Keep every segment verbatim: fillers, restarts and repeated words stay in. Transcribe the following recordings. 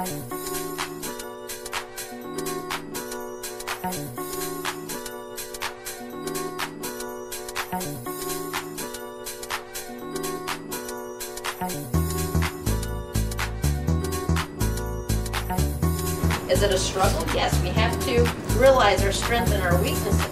Is it a struggle? Yes, we have to realize our strengths and our weaknesses.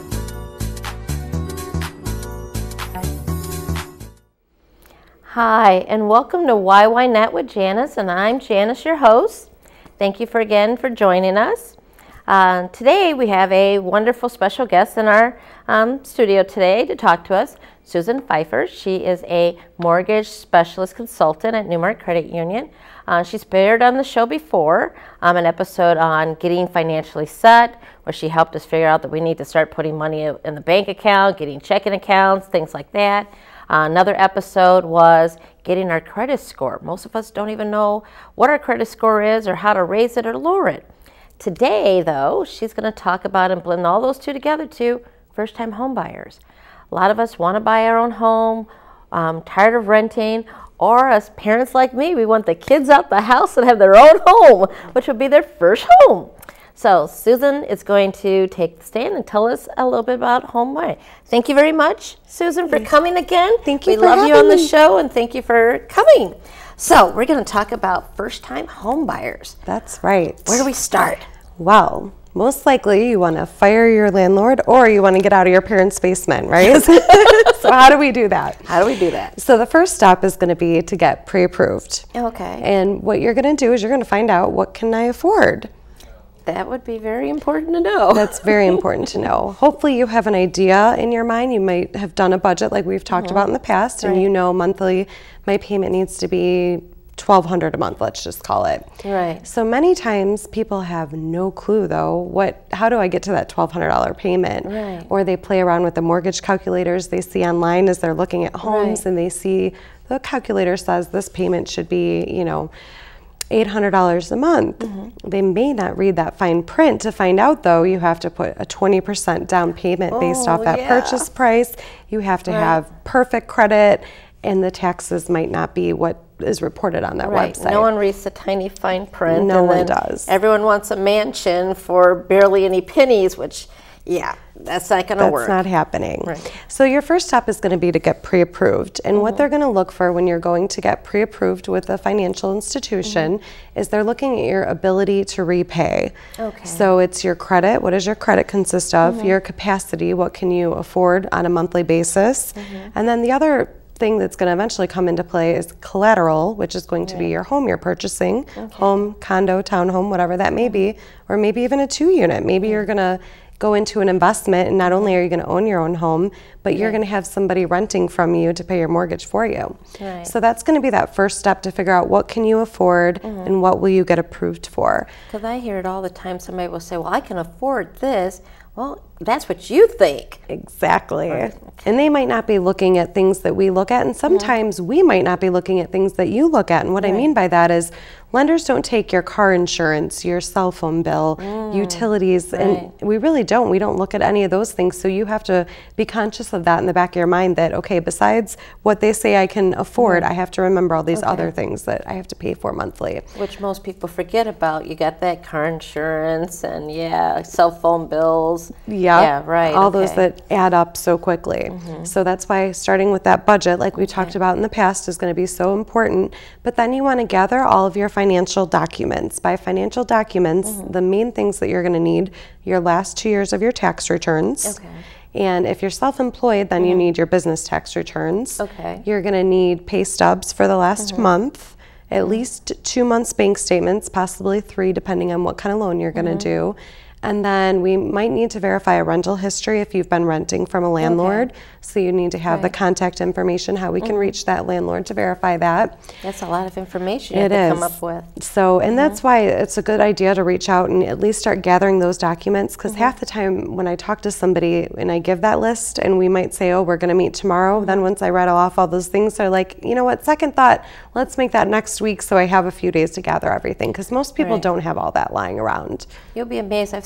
Hi, and welcome to Y Y Net with Janice, and I'm Janice, your host. Thank you for again for joining us. Uh, today we have a wonderful special guest in our um, studio today to talk to us, Susan Pfeiffer. She is a mortgage specialist consultant at Newmark Credit Union. Uh, she's appeared on the show before, um, an episode on getting financially set, where she helped us figure out that we need to start putting money in the bank account, getting checking accounts, things like that. Uh, another episode was getting our credit score. Most of us don't even know what our credit score is or how to raise it or lower it. Today, though, she's going to talk about and blend all those two together to first-time home buyers. A lot of us want to buy our own home, um, tired of renting, or as parents like me, we want the kids out the house and have their own home, which would be their first home. So Susan is going to take the stand and tell us a little bit about home buying. Thank you very much, Susan, for coming again. Thank you we for love you on the me. show, and thank you for coming. So we're going to talk about first-time home buyers. That's right. Where do we start? Well, most likely you want to fire your landlord or you want to get out of your parents' basement, right? So how do we do that? How do we do that? So the first step is going to be to get pre-approved. Okay. And what you're going to do is you're going to find out, what can I afford? That would be very important to know. That's very important to know. Hopefully you have an idea in your mind. You might have done a budget like we've talked mm-hmm. about in the past, and right. you know monthly my payment needs to be twelve hundred dollars a month, let's just call it. Right. So many times people have no clue though, what, how do I get to that twelve hundred dollars payment? Right. Or they play around with the mortgage calculators they see online as they're looking at homes, right. and they see the calculator says this payment should be, you know, eight hundred dollars a month. Mm-hmm. They may not read that fine print to find out though you have to put a twenty percent down payment oh, based off that yeah. purchase price. You have to right. have perfect credit, and the taxes might not be what is reported on that right. website. No one reads the tiny fine print. No and one then does. Everyone wants a mansion for barely any pennies, which, yeah, that's not going to work. That's not happening. Right. So your first step is going to be to get pre-approved. And mm-hmm. what they're going to look for when you're going to get pre-approved with a financial institution mm-hmm. is they're looking at your ability to repay. Okay. So it's your credit. What does your credit consist of? Mm-hmm. Your capacity. What can you afford on a monthly basis? Mm-hmm. And then the other thing that's going to eventually come into play is collateral, which is going to be your home you're purchasing, okay. home, condo, townhome, whatever that may be, or maybe even a two-unit. Maybe you're going to go into an investment, and not only are you going to own your own home, but you're going to have somebody renting from you to pay your mortgage for you. Right. So that's going to be that first step to figure out what can you afford mm-hmm. and what will you get approved for. Because I hear it all the time. Somebody will say, well, I can afford this. Well, that's what you think. Exactly. Right. And they might not be looking at things that we look at, and sometimes mm-hmm. we might not be looking at things that you look at. And what right. I mean by that is lenders don't take your car insurance, your cell phone bill, mm, utilities, right. and we really don't. We don't look at any of those things. So you have to be conscious of that in the back of your mind that, okay, besides what they say I can afford, mm-hmm. I have to remember all these okay. other things that I have to pay for monthly. Which most people forget about. You got that car insurance and, yeah, cell phone bills. Yep. Yeah, right. All okay. those that add up so quickly. Mm-hmm. So that's why starting with that budget, like we okay. talked about in the past, is going to be so important. But then you want to gather all of your financial documents. By financial documents, mm-hmm. the main things that you're going to need, your last two years of your tax returns. Okay. And if you're self-employed, then mm-hmm. you need your business tax returns. Okay. You're going to need pay stubs for the last mm-hmm. month, at least two months bank statements, possibly three, depending on what kind of loan you're going to mm-hmm. do. And then we might need to verify a rental history if you've been renting from a landlord. Okay. So you need to have right. the contact information, how we can mm-hmm. reach that landlord to verify that. That's a lot of information you it have to is. come up with. So, and mm-hmm. that's why it's a good idea to reach out and at least start gathering those documents, because mm-hmm. half the time when I talk to somebody and I give that list and we might say, oh, we're going to meet tomorrow, mm-hmm. then once I rattle off all those things, they're like, you know what, second thought, let's make that next week so I have a few days to gather everything, because most people right. don't have all that lying around. You'll be amazed. I've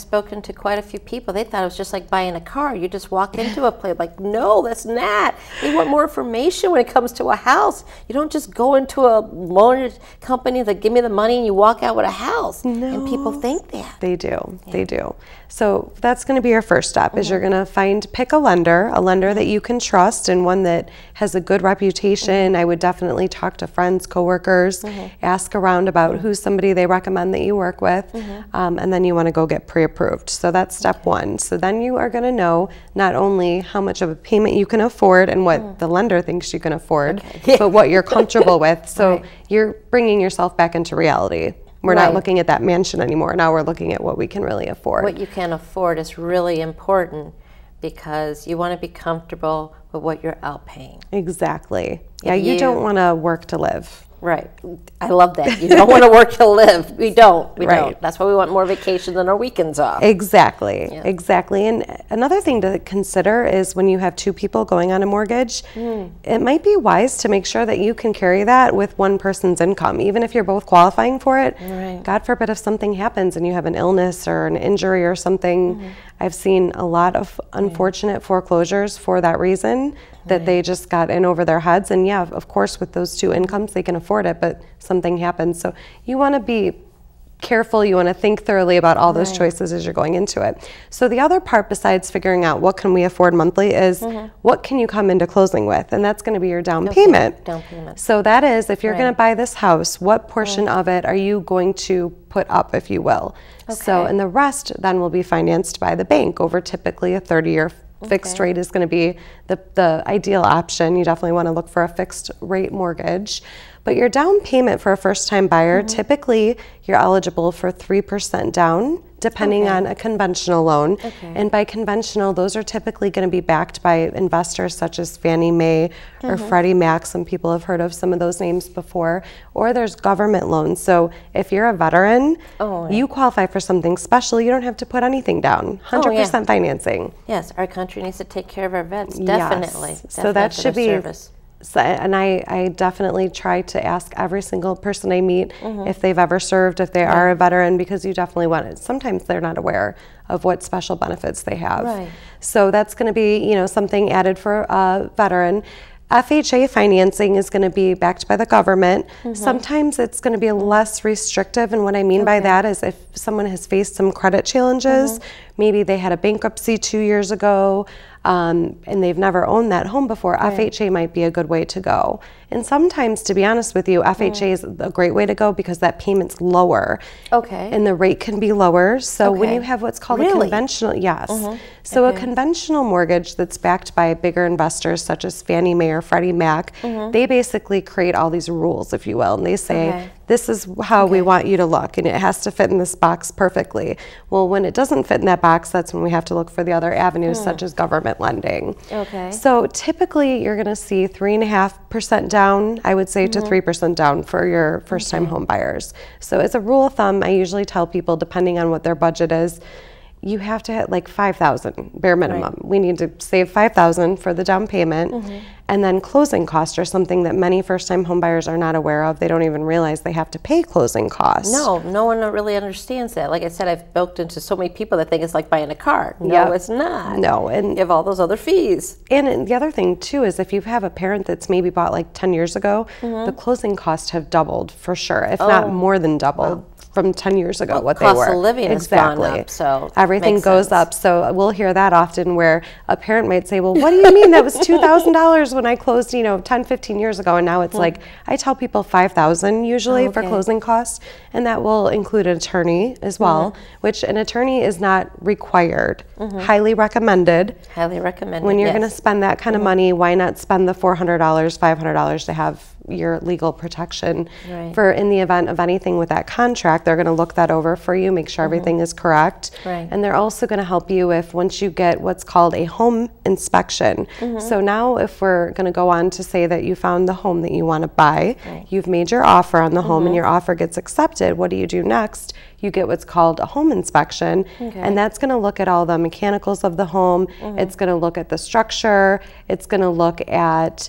spoken to quite a few people. They thought it was just like buying a car. You just walk into a place. Like, no, that's not. They want more information when it comes to a house. You don't just go into a mortgage company that give me the money and you walk out with a house. No. And people think that. They do. Yeah. They do. So that's going to be your first step, mm-hmm. is you're going to find, pick a lender, a lender that you can trust and one that has a good reputation. Mm-hmm. I would definitely talk to friends, coworkers, mm-hmm. ask around about mm-hmm. who's somebody they recommend that you work with, mm-hmm. um, and then you want to go get pre-approved. So that's step okay. one. So then you are going to know not only how much of a payment you can afford and what mm. the lender thinks you can afford, okay. but what you're comfortable with. So right. you're bringing yourself back into reality. We're right. not looking at that mansion anymore. Now we're looking at what we can really afford. What you can afford is really important because you want to be comfortable with what you're out paying. Exactly. If yeah, you, you don't want to work to live. Right. I love that. You don't want to work to live. We don't. We right. don't. That's why we want more vacation than our weekends off. Exactly. Yeah. Exactly. And another thing to consider is when you have two people going on a mortgage, mm. it might be wise to make sure that you can carry that with one person's income, even if you're both qualifying for it. Right. God forbid if something happens and you have an illness or an injury or something. Mm-hmm. I've seen a lot of unfortunate foreclosures for that reason, that right. they just got in over their heads. And yeah, of course, with those two incomes, they can afford it, but something happens. So you want to be careful. You want to think thoroughly about all those right. choices as you're going into it. So the other part, besides figuring out what can we afford monthly, is mm-hmm. what can you come into closing with? And that's going to be your down okay. payment. Down payment. So that is, if you're right. going to buy this house, what portion right. of it are you going to put up, if you will? Okay. So, and the rest then will be financed by the bank over typically a thirty-year fixed okay. rate is going to be the, the ideal option. You definitely want to look for a fixed rate mortgage. But your down payment for a first-time buyer, mm-hmm. typically you're eligible for three percent down, depending okay. on a conventional loan. Okay. And by conventional, those are typically going to be backed by investors such as Fannie Mae mm-hmm. or Freddie Mac. Some people have heard of some of those names before. Or there's government loans. So if you're a veteran, oh, yeah. you qualify for something special. You don't have to put anything down. one hundred percent oh, yeah. financing. Yes, our country needs to take care of our vets. Definitely. Yes. Definitely so that should be... service. So, and I, I definitely try to ask every single person I meet mm-hmm. if they've ever served, if they yeah. are a veteran, because you definitely want it. Sometimes they're not aware of what special benefits they have. Right. So that's going to be, you know, something added for a veteran. F H A financing is going to be backed by the government. Mm-hmm. Sometimes it's going to be less restrictive, and what I mean okay. by that is if someone has faced some credit challenges, mm-hmm. maybe they had a bankruptcy two years ago, um, and they've never owned that home before, right. F H A might be a good way to go. And sometimes, to be honest with you, F H A mm. is a great way to go because that payment's lower. Okay. And the rate can be lower. So okay. when you have what's called really? a conventional, yes. Mm-hmm. So okay. a conventional mortgage that's backed by bigger investors such as Fannie Mae or Freddie Mac, mm-hmm. they basically create all these rules, if you will, and they say, okay. this is how okay. we want you to look, and it has to fit in this box perfectly. Well, when it doesn't fit in that box, that's when we have to look for the other avenues, mm. such as government lending. Okay. So typically, you're going to see three and a half percent down, I would say, mm-hmm. to three percent down for your first-time okay. home buyers. So as a rule of thumb, I usually tell people, depending on what their budget is, you have to hit like five thousand bare minimum. Right. We need to save five thousand for the down payment, mm-hmm. and then closing costs are something that many first-time home buyers are not aware of. They don't even realize they have to pay closing costs. No, no one really understands that. Like I said, I've built into so many people that think it's like buying a car. No, yep. it's not. No, and you have all those other fees. And, and the other thing too is if you have a parent that's maybe bought like ten years ago, mm-hmm. the closing costs have doubled for sure, if oh. not more than doubled. Wow. From ten years ago, well, what cost they were. Cost of living exactly. has gone up, so everything goes sense. up. So we'll hear that often where a parent might say, well, what do you mean that was two thousand dollars when I closed, you know, ten, fifteen years ago, and now it's mm. like, I tell people five thousand dollars usually oh, okay. for closing costs, and that will include an attorney as well, mm-hmm. which an attorney is not required. Mm-hmm. Highly recommended. Highly recommended, When you're yes. going to spend that kind mm-hmm. of money, why not spend the four hundred dollars, five hundred dollars to have your legal protection right. for in the event of anything with that contract. They're going to look that over for you, make sure mm-hmm. everything is correct. Right. And they're also going to help you if once you get what's called a home inspection. Mm-hmm. So now if we're going to go on to say that you found the home that you want to buy, right. you've made your offer on the mm-hmm. home and your offer gets accepted, what do you do next? You get what's called a home inspection, okay. and that's going to look at all the mechanicals of the home. Mm-hmm. It's going to look at the structure. It's going to look at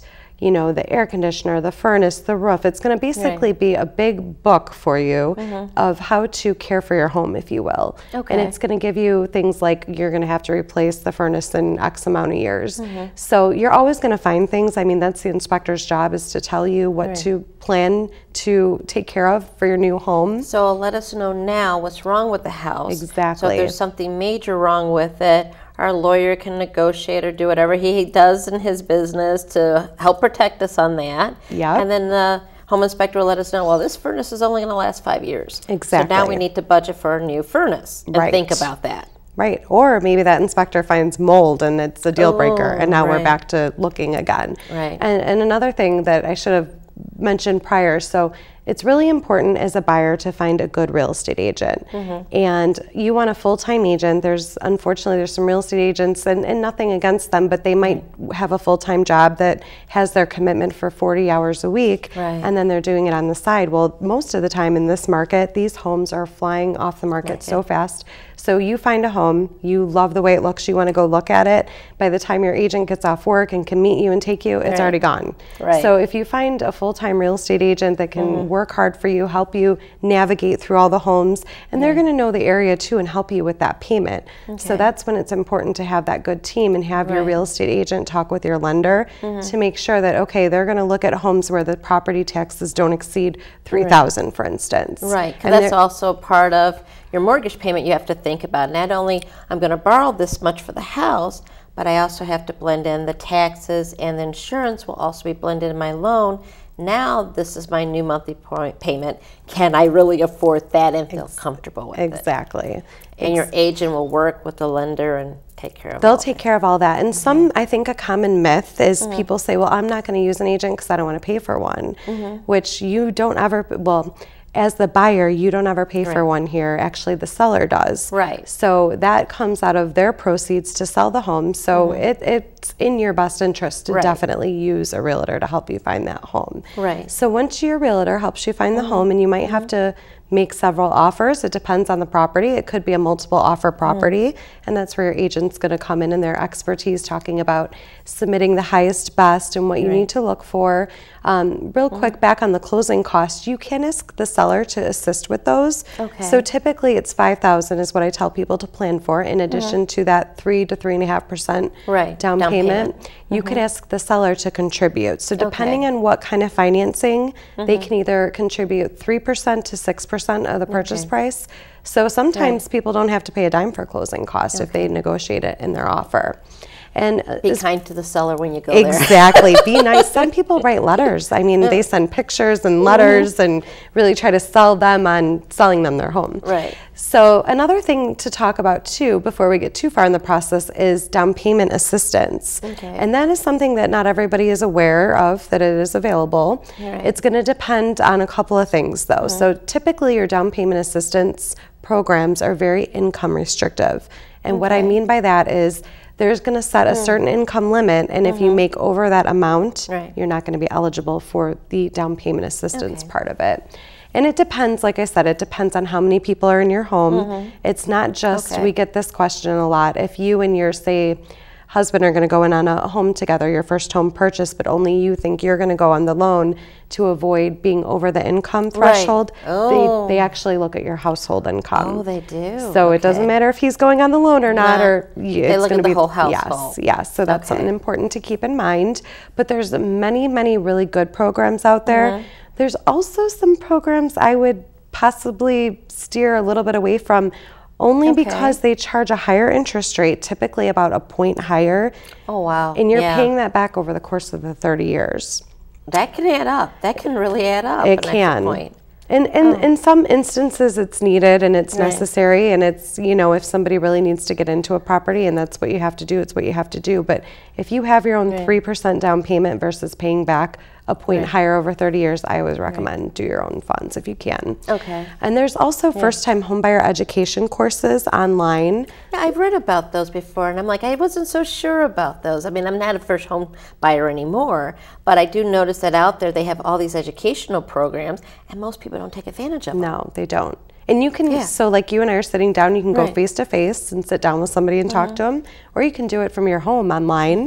you know, the air conditioner, the furnace, the roof. It's going to basically right. be a big book for you mm-hmm. of how to care for your home, if you will. Okay. And it's going to give you things like you're going to have to replace the furnace in X amount of years. Mm-hmm. So you're always going to find things. I mean, that's the inspector's job, is to tell you what right. to plan to take care of for your new home. So let us know now what's wrong with the house. Exactly. So if there's something major wrong with it, our lawyer can negotiate or do whatever he does in his business to help protect us on that. Yeah. And then the home inspector will let us know, well, this furnace is only going to last five years. Exactly. So now we need to budget for a new furnace and right. think about that. Right. Or maybe that inspector finds mold and it's a deal oh, breaker, and now right. we're back to looking again. Right. And, and another thing that I should have mentioned prior, so it's really important as a buyer to find a good real estate agent. Mm-hmm. And you want a full-time agent. There's, unfortunately, there's some real estate agents, and, and nothing against them, but they might have a full-time job that has their commitment for forty hours a week, right. and then they're doing it on the side. Well, most of the time in this market, these homes are flying off the market right. so fast. So you find a home, you love the way it looks, you want to go look at it. By the time your agent gets off work and can meet you and take you, it's right. already gone. Right. So if you find a full-time real estate agent that can mm-hmm. work hard for you, help you navigate through all the homes, and they're going to know the area too and help you with that payment. Okay. So that's when it's important to have that good team and have right. your real estate agent talk with your lender mm-hmm. to make sure that, okay, they're going to look at homes where the property taxes don't exceed three thousand dollars, right. for instance. Right, because that's also part of your mortgage payment. You have to think about not only I'm going to borrow this much for the house, but I also have to blend in the taxes, and the insurance will also be blended in my loan. Now this is my new monthly payment. Can I really afford that and feel Ex comfortable with exactly. it? Exactly. And Ex your agent will work with the lender and take care of They'll all take that. care of all that. And mm-hmm. some, I think a common myth is mm-hmm. people say, well, I'm not going to use an agent because I don't want to pay for one, mm-hmm. which you don't ever, well, as the buyer, you don't ever pay right. for one here. Actually, the seller does. Right. So that comes out of their proceeds to sell the home. So mm-hmm. it, it's in your best interest to right. definitely use a realtor to help you find that home. Right. So once your realtor helps you find mm-hmm. the home, and you might mm-hmm. have to make several offers. It depends on the property. It could be a multiple offer property, mm. and that's where your agent's going to come in and their expertise talking about submitting the highest best and what you right. need to look for. Um, real mm. quick, back on the closing costs, you can ask the seller to assist with those. Okay. So typically it's five thousand dollars is what I tell people to plan for, in addition mm-hmm. to that three to three and a half percent right. down, down payment. payment. You mm-hmm. could ask the seller to contribute. So depending okay. on what kind of financing, mm-hmm. they can either contribute three percent to six percent of the purchase okay. price. So sometimes right. people don't have to pay a dime for closing costs okay. if they negotiate it in their offer. And be kind to the seller when you go exactly. there. Exactly. Be nice. Some people write letters. I mean, they send pictures and letters mm-hmm. and really try to sell them on selling them their home. Right. So another thing to talk about too, before we get too far in the process, is down payment assistance. Okay. And that is something that not everybody is aware of, that it is available. Right. It's going to depend on a couple of things though. Mm-hmm. So typically your down payment assistance programs are very income restrictive. And okay. what I mean by that is there's going to set a mm. certain income limit, and mm-hmm. if you make over that amount, right. you're not going to be eligible for the down payment assistance okay. part of it. And it depends, like I said, it depends on how many people are in your home. Mm-hmm. It's not just, okay. we get this question a lot, if you and your, say, husband are going to go in on a home together, your first home purchase, but only you think you're going to go on the loan to avoid being over the income threshold, right. oh. they, they actually look at your household income. Oh, they do. So okay. it doesn't matter if he's going on the loan or not, no. or it's they look going at to the be whole household. Yes, yes. So that's okay. something important to keep in mind. But there's many, many really good programs out there. Mm-hmm. There's also some programs I would possibly steer a little bit away from, only okay. because they charge a higher interest rate, typically about a point higher. Oh, wow. And you're yeah. paying that back over the course of the thirty years. That can add up. That can really add up. It can. Point. And, and oh. in some instances it's needed and it's right. necessary, and it's, you know, if somebody really needs to get into a property and that's what you have to do, it's what you have to do. But if you have your own right. three percent down payment versus paying back a point right. higher over thirty years, I always recommend right. do your own funds if you can. Okay. And there's also yeah. first-time homebuyer education courses online. Yeah, I've read about those before, and I'm like, I wasn't so sure about those. I mean, I'm not a first home buyer anymore, but I do notice that out there they have all these educational programs, and most people don't take advantage of them. No, they don't. And you can, yeah. so like you and I are sitting down, you can go right. face to face and sit down with somebody and mm-hmm. talk to them, or you can do it from your home online. Mm-hmm.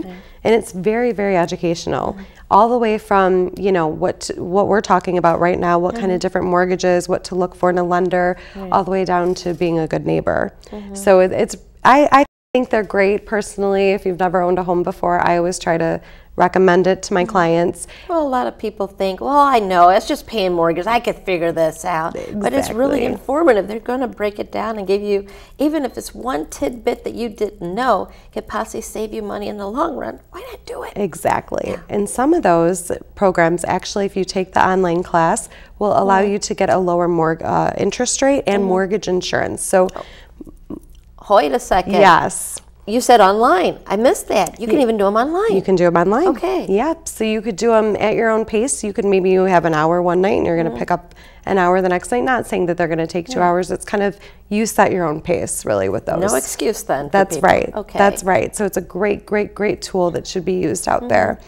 And it's very, very educational. Mm-hmm. All the way from, you know, what what we're talking about right now, what mm-hmm. kind of different mortgages, what to look for in a lender, right. all the way down to being a good neighbor. Mm-hmm. So it, it's, I, I think they're great personally. If you've never owned a home before, I always try to recommend it to my mm-hmm. clients. Well, a lot of people think, well, I know, it's just paying mortgage. I could figure this out. Exactly. But it's really informative. They're going to break it down and give you, even if it's one tidbit that you didn't know, could possibly save you money in the long run. Why not do it? Exactly. Yeah. And some of those programs, actually, if you take the online class, will allow mm-hmm. you to get a lower mor- uh, interest rate and mm-hmm. mortgage insurance. So, oh. Wait a second. Yes. You said online. I missed that. You can even do them online. You can do them online. Okay. Yep. So you could do them at your own pace. You could maybe you have an hour one night and you're going to mm-hmm. pick up an hour the next night. Not saying that they're going to take two yeah. hours. It's kind of you set your own pace really with those. No excuse then. That's for people. right. Okay. That's right. So it's a great, great, great tool that should be used out mm-hmm. there.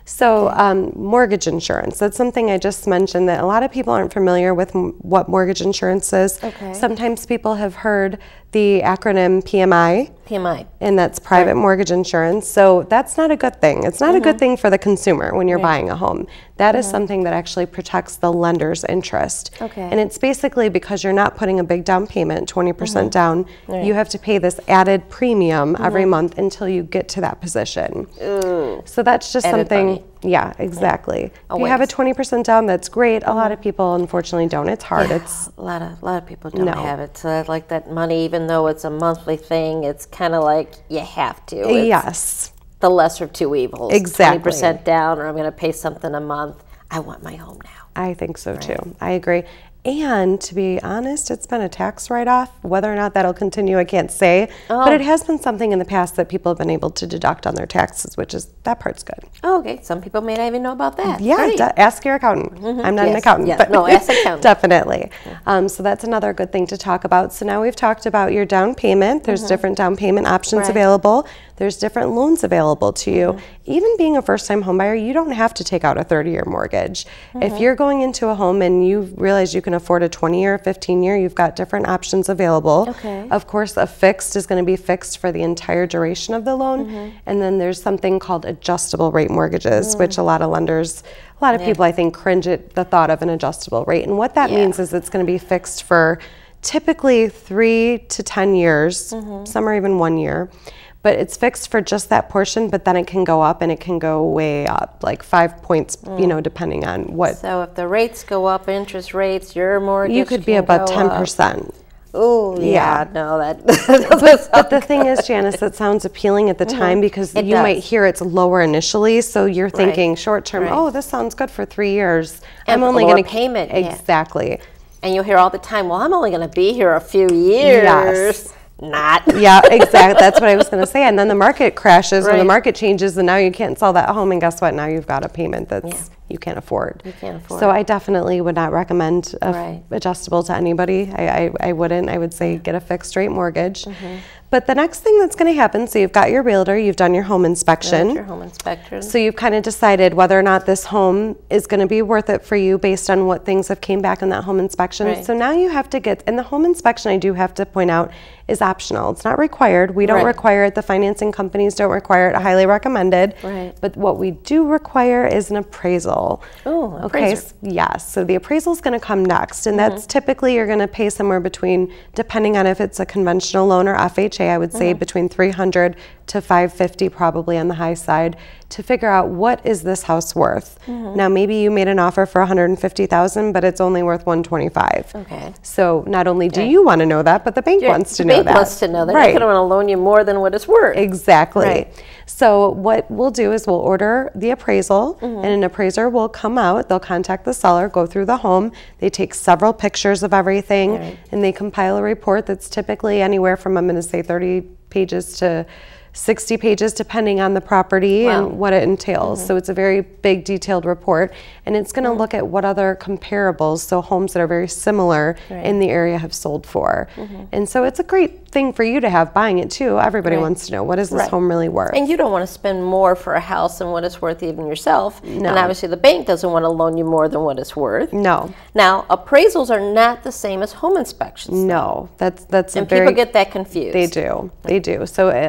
So um, mortgage insurance, that's something I just mentioned that a lot of people aren't familiar with m- what mortgage insurance is. Okay. Sometimes people have heard the acronym P M I. P M I. And that's private right. mortgage insurance. So that's not a good thing. It's not mm-hmm. a good thing for the consumer when you're right. buying a home. That mm-hmm. is something that actually protects the lender's interest. Okay. And it's basically because you're not putting a big down payment, twenty percent mm-hmm. down, right. you have to pay this added premium mm-hmm. every month until you get to that position. Ooh. So that's just added something, money. yeah, exactly. Oh, if you wait. have a twenty percent down, that's great. A lot of people unfortunately don't. It's hard. Yeah, It's a lot of a lot of people don't no. have it. So I'd like that money, even though it's a monthly thing, it's kind of like you have to. It's yes. the lesser of two evils. Exactly. twenty percent down, or I'm going to pay something a month. I want my home now. I think so right. too. I agree. And to be honest, it's been a tax write-off. Whether or not that'll continue, I can't say. Oh. But it has been something in the past that people have been able to deduct on their taxes, which is, that part's good. Oh, okay. Some people may not even know about that. Yeah, d- ask your accountant. Mm-hmm. I'm not yes. an accountant. Yes. But no, ask accountant. Definitely. Um, so that's another good thing to talk about. So now we've talked about your down payment. There's mm-hmm. different down payment options right. available. There's different loans available to you. Mm-hmm. Even being a first-time homebuyer, you don't have to take out a thirty-year mortgage. Mm-hmm. If you're going into a home and you realize you can afford a twenty-year or fifteen-year, you've got different options available. Okay. Of course, a fixed is going to be fixed for the entire duration of the loan. Mm-hmm. And then there's something called adjustable rate mortgages, mm. which a lot of lenders, a lot of yeah. people I think cringe at the thought of an adjustable rate. And what that yeah. means is it's going to be fixed for typically three to ten years, mm-hmm. some are even one year. But it's fixed for just that portion, but then it can go up and it can go way up, like five points, mm. you know, depending on what. So if the rates go up, interest rates, your mortgage you could be about ten percent. Oh, yeah, yeah, no, that but, but the thing is, Janice, that sounds appealing at the mm-hmm. time because it you does. might hear it's lower initially, so you're thinking right. short term, right. oh, this sounds good for three years. And I'm only going to payment. Exactly. Yeah. And you'll hear all the time, well, I'm only going to be here a few years. Yes. Not. Yeah, exactly. That's what I was going to say. And then the market crashes right. when the market changes and now you can't sell that home. And guess what? Now you've got a payment that's yeah. you can't afford. You can't afford. So I definitely would not recommend a right. f- adjustable to anybody. I, I, I wouldn't. I would say get a fixed rate mortgage. Mm-hmm. But the next thing that's going to happen, so you've got your realtor, you've done your home inspection. Got your home inspection. So you've kind of decided whether or not this home is going to be worth it for you based on what things have came back in that home inspection. Right. So now you have to get, and the home inspection I do have to point out is optional. It's not required. We don't right. require it. The financing companies don't require it. Highly recommended. Right. But what we do require is an appraisal. Oh, okay. appraiser. Yes. So the appraisal is going to come next, and mm-hmm. that's typically you're going to pay somewhere between, depending on if it's a conventional loan or F H A, I would say mm-hmm. between three hundred to five fifty, probably on the high side, to figure out what is this house worth. Mm-hmm. Now maybe you made an offer for one hundred fifty thousand dollars, but it's only worth one hundred twenty-five. Okay. So not only do okay. you want to know that, but the bank Your, wants to the know bank that. wants to know that. Right. They're going to want to loan you more than what it's worth. Exactly. Right. So what we'll do is we'll order the appraisal, mm-hmm. and an appraiser will come out. They'll contact the seller, go through the home. They take several pictures of everything, right. and they compile a report that's typically anywhere from, I'm going to say, thirty pages to sixty pages, depending on the property wow. and what it entails. Mm-hmm. So it's a very big, detailed report, and it's going to mm-hmm. look at what other comparables, so homes that are very similar right. in the area have sold for. Mm-hmm. And so it's a great thing for you to have buying it too. Everybody right. wants to know, what is this right. home really worth? And you don't want to spend more for a house than what it's worth even yourself. No. And obviously the bank doesn't want to loan you more than what it's worth. No. Now, appraisals are not the same as home inspections. No. That's, that's and a very... people get that confused. They do. They do. So a lot of people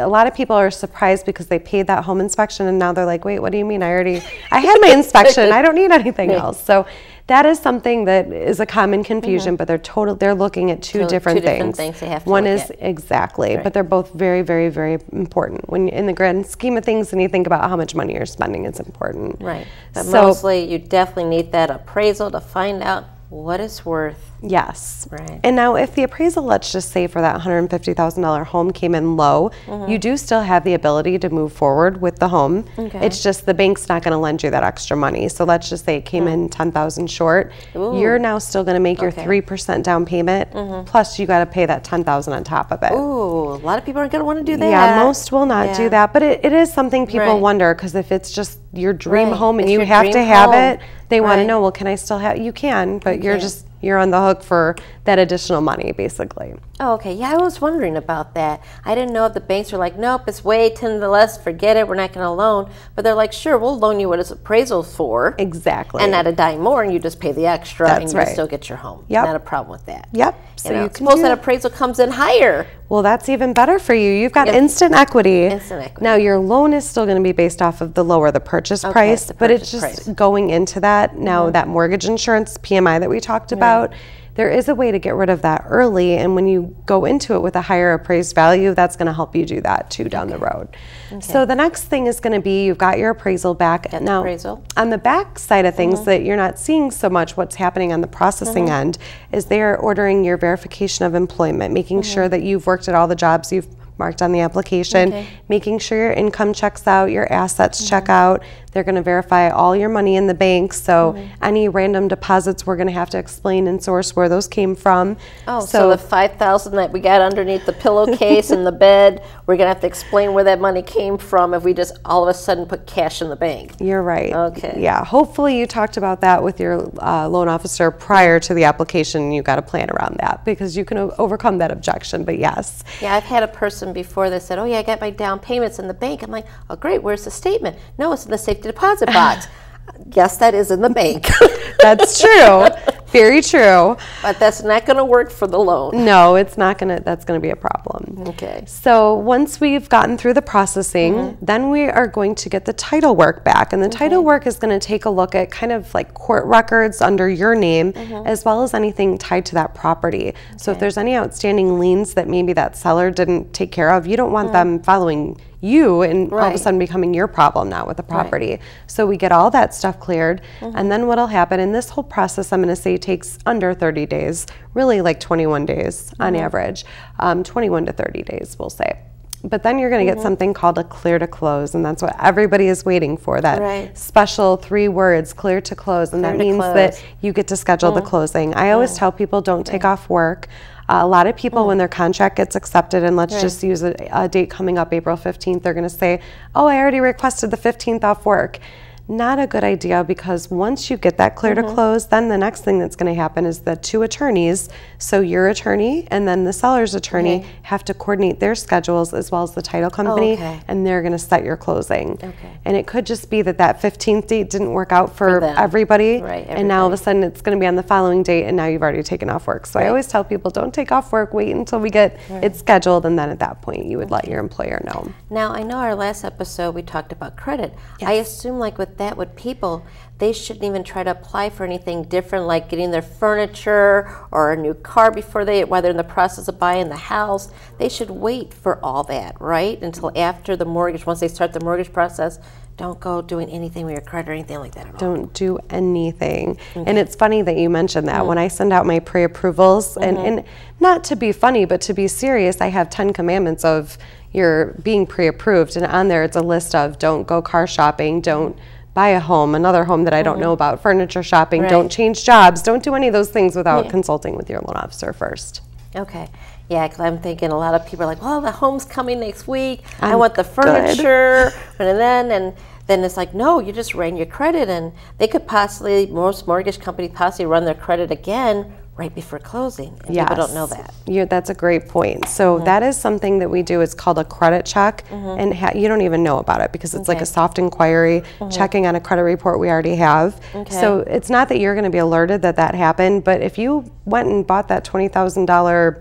people are surprised because they paid that home inspection and now they're like, wait, what do you mean? I already, I had my inspection. I don't need anything else. So that is something that is a common confusion, mm-hmm. but they're total, they're looking at two, two different two things. Different things they have to One look is, at. exactly, right. but they're both very, very, very important. When in the grand scheme of things and you think about how much money you're spending, it's important. Right. But so, mostly you definitely need that appraisal to find out what it's worth. Yes. Right. And now if the appraisal, let's just say for that one hundred fifty thousand dollar home came in low, mm-hmm. you do still have the ability to move forward with the home. Okay. It's just the bank's not going to lend you that extra money. So let's just say it came mm. in ten thousand short. Ooh. You're now still going to make your okay. three percent down payment, mm-hmm. plus you got to pay that ten thousand on top of it. Ooh, a lot of people aren't going to want to do that. Yeah, most will not yeah. do that, but it, it is something people right. wonder, because if it's just your dream right. home and it's you have to have home. it, they right. want to know, well, can I still have, you can, but okay. you're just, you're on the hook for that additional money, basically. Oh, okay. Yeah, I was wondering about that. I didn't know if the banks were like, nope, it's way ten to less, forget it, we're not going to loan. But they're like, sure, we'll loan you what it's appraisal for. Exactly. And at a dime more, and you just pay the extra, That's and you right. still get your home. Yep. Not a problem with that. Yep. So you know, you can suppose that appraisal comes in higher. Well, that's even better for you. You've got yep. instant equity. Instant equity. Now, your loan is still going to be based off of the lower the purchase okay, price, the but purchase it's just price. going into that. Now, mm-hmm. that mortgage insurance, P M I that we talked about, right. there is a way to get rid of that early, and when you go into it with a higher appraised value, that's going to help you do that too down okay. the road. Okay. So the next thing is going to be, you've got your appraisal back. Got now, appraisal. on the back side of things, mm-hmm. that you're not seeing so much what's happening on the processing mm-hmm. end, is they're ordering your verification of employment, making mm-hmm. sure that you've worked at all the jobs you've marked on the application, okay. making sure your income checks out, your assets mm-hmm. check out. They're going to verify all your money in the bank, so mm-hmm. any random deposits, we're going to have to explain and source where those came from. Oh, so, so the five thousand that we got underneath the pillowcase in the bed, we're going to have to explain where that money came from if we just all of a sudden put cash in the bank. You're right. Okay. Yeah, hopefully you talked about that with your uh, loan officer prior to the application, and you got a plan around that, because you can o- overcome that objection, but yes. Yeah, I've had a person before that said, oh yeah, I got my down payments in the bank. I'm like, oh great, where's the statement? No, it's in the safety deposit box. Yes, that is in the bank. That's true. Very true. But that's not going to work for the loan. No, it's not going to, that's going to be a problem. Okay. So once we've gotten through the processing, mm-hmm. then we are going to get the title work back. And the okay. title work is going to take a look at kind of like court records under your name, mm-hmm. as well as anything tied to that property. Okay. So if there's any outstanding liens that maybe that seller didn't take care of, you don't want mm-hmm. them following you and right. all of a sudden becoming your problem now with the property. Right. So we get all that stuff cleared, mm-hmm. and then what'll happen, and this whole process I'm going to say takes under thirty days, really like twenty-one days mm-hmm. on average, um, twenty-one to thirty days we'll say. But then you're going to mm-hmm. get something called a clear to close, and that's what everybody is waiting for, that right. special three words, clear to close, and clear that means close. That you get to schedule mm-hmm. the closing. I always mm-hmm. tell people, don't take right. off work. Uh, a lot of people, mm. when their contract gets accepted, and let's right. just use a, a date coming up, April fifteenth, they're going to say, oh, I already requested the fifteenth off work. Not a good idea, because once you get that clear mm-hmm. to close, then the next thing that's going to happen is the two attorneys, so your attorney and then the seller's attorney, okay. have to coordinate their schedules as well as the title company, oh, okay. and they're going to set your closing. Okay. And it could just be that that fifteenth date didn't work out for, for everybody, right, everybody, and now all of a sudden it's going to be on the following date, and now you've already taken off work. So right. I always tell people, don't take off work, wait until we get right. it scheduled, and then at that point you would okay. let your employer know. Now, I know our last episode we talked about credit. Yes. I assume like with that, with people, they shouldn't even try to apply for anything different, like getting their furniture or a new car before they, while they're in the process of buying the house. They should wait for all that, right? Until after the mortgage, once they start the mortgage process. Don't go doing anything with your credit or anything like that at all. Don't do anything. Okay. And it's funny that you mentioned that. Mm-hmm. When I send out my pre-approvals, mm-hmm. and, and not to be funny, but to be serious, I have ten commandments of your being pre-approved, and on there it's a list of don't go car shopping, don't buy a home, another home that I don't mm-hmm. know about, furniture shopping, right. don't change jobs, don't do any of those things without yeah. consulting with your loan officer first. Okay. Yeah, because I'm thinking a lot of people are like, well, the home's coming next week. I'm I want the furniture. and then and then it's like, no, you just ran your credit. And they could possibly, most mortgage companies possibly run their credit again right before closing. And yes. people don't know that. You're, that's a great point. So mm-hmm. that is something that we do. It's called a credit check. Mm-hmm. And ha- you don't even know about it, because it's okay. like a soft inquiry, mm-hmm. checking on a credit report we already have. Okay. So it's not that you're going to be alerted that that happened, but if you went and bought that twenty thousand dollars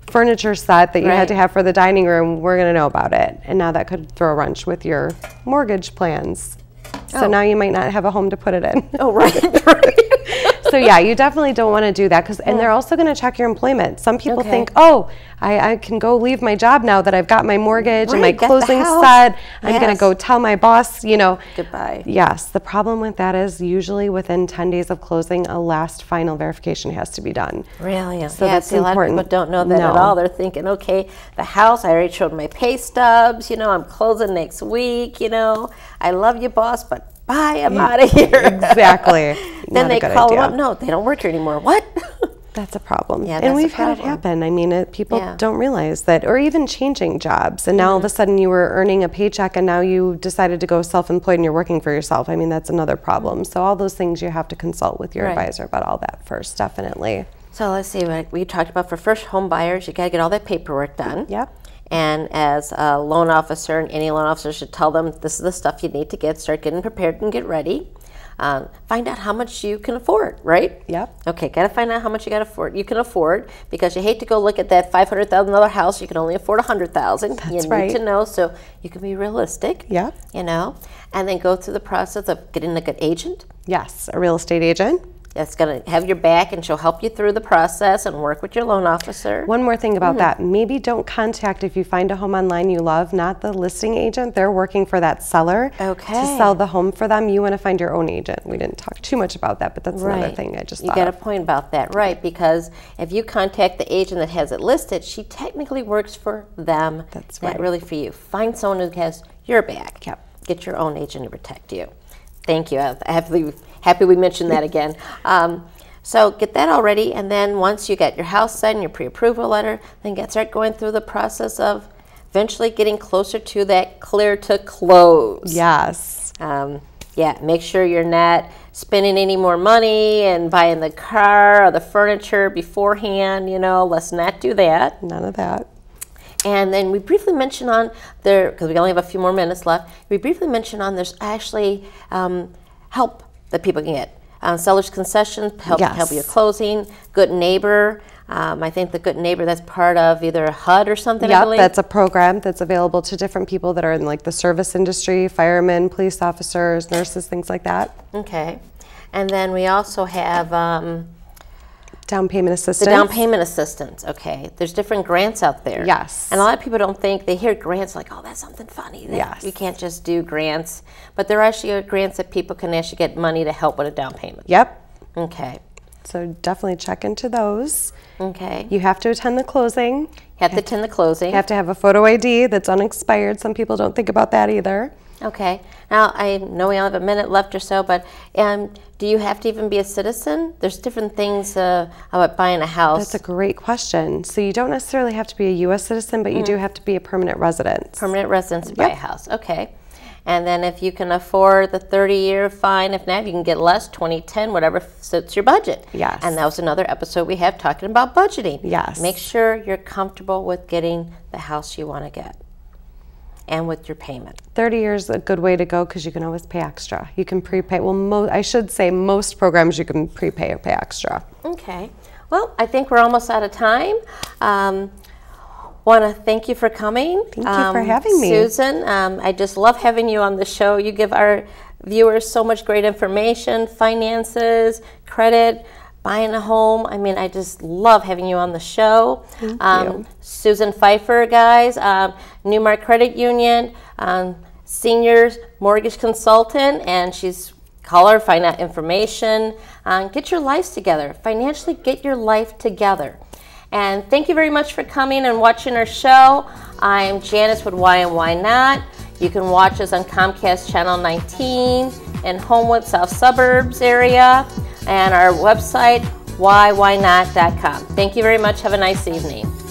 furniture set that you Right. had to have for the dining room, we're going to know about it. And now that could throw a wrench with your mortgage plans. So Oh. now you might not have a home to put it in. Oh, right, right. So yeah, you definitely don't want to do that, because and they're also going to check your employment. Some people Okay. think, oh, I, I can go leave my job now that I've got my mortgage and my Right, got the closing house. set. I'm going to Yes. go tell my boss, you know. Goodbye. Yes, the problem with that is usually within ten days of closing, a last final verification has to be done. Really? So yeah, that's see, a lot of important. people don't know that at No. all. They're thinking, okay, the house, I already showed my pay stubs, you know, I'm closing next week, you know, I love you, boss, but bye, I'm out of here. Exactly. Then Not a they good call them idea. up, no, they don't work here anymore. What? That's a problem. Yeah, and that's a we've had it problem. happen. I mean, it, people Yeah. don't realize that, or even changing jobs. And now all of a sudden you were earning a paycheck and now you decided to go self-employed and you're working for yourself. I mean, that's another problem. So all those things you have to consult with your Right. advisor about all that first, definitely. So let's see, what we talked about for first home buyers, you got to get all that paperwork done. Yep. And as a loan officer, and any loan officer should tell them this is the stuff you need to get, start getting prepared and get ready. Um, find out how much you can afford, right? Yep. Okay, got to find out how much you got to afford. You can afford, because you hate to go look at that five hundred thousand dollar house. You can only afford a hundred thousand. You need right. to know, so you can be realistic. Yep. You know, and then go through the process of getting a good agent. Yes, a real estate agent. That's going to have your back, and she'll help you through the process and work with your loan officer. One more thing about that, maybe don't contact, if you find a home online you love, not the listing agent. They're working for that seller Okay. to sell the home for them. You want to find your own agent. We didn't talk too much about that, but that's another thing I just You thought got a of. point about that, right? Because if you contact the agent that has it listed, she technically works for them. That's Not right. really for you. Find someone who has your back. Yep. Get your own agent to protect you. Thank you. I'm happy, happy we mentioned that again. Um, So get that all ready, and then once you get your house set and your pre-approval letter, then get start going through the process of eventually getting closer to that clear to close. Yes. Um, yeah, make sure you're not spending any more money and buying the car or the furniture beforehand. You know, let's not do that. None of that. And then we briefly mentioned on there, because we only have a few more minutes left, we briefly mentioned on there's actually um, help that people can get. Um, seller's concessions, help, Yes. help you with closing, good neighbor. Um, I think the good neighbor, that's part of either H U D or something, I Yep, believe. that's a program that's available to different people that are in like the service industry, firemen, police officers, nurses, things like that. Okay. And then we also have um, Down payment assistance. the down payment assistance. Okay. There's different grants out there. Yes. And a lot of people don't think, they hear grants like, oh, that's something funny. That Yes. You can't just do grants. But there actually are grants that people can actually get money to help with a down payment. Yep. Okay. So definitely check into those. Okay. You have to attend the closing. You have to attend the closing. You have to have a photo I D that's unexpired. Some people don't think about that either. Okay. Now, I know we only have a minute left or so, but um, do you have to even be a citizen? There's different things uh, about buying a house. That's a great question. So you don't necessarily have to be a U S citizen, but you do have to be a permanent resident. Permanent residence to buy a Yep. house. Okay. And then if you can afford the thirty-year, fine. If not, you can get less, twenty, ten, whatever suits your budget. Yes. And that was another episode we have talking about budgeting. Yes. Make sure you're comfortable with getting the house you want to get and with your payment. thirty years is a good way to go because you can always pay extra. You can prepay. Well, mo I should say most programs you can prepay or pay extra. Okay. Well, I think we're almost out of time. Um, Want to thank you for coming. Thank you for having me. Susan. Um, I just love having you on the show. You give our viewers so much great information, finances, credit, buying a home. I mean, I just love having you on the show. Thank um, you. Susan Pfeiffer, guys, um, Newmark Credit Union, um, senior mortgage consultant, and she's call her, find out information, um, get your lives together. Financially, get your life together. And thank you very much for coming and watching our show. I'm Janice with Why and Why Not. You can watch us on Comcast Channel nineteen in Homewood, South Suburbs area, and our website, why why not dot com. Thank you very much. Have a nice evening.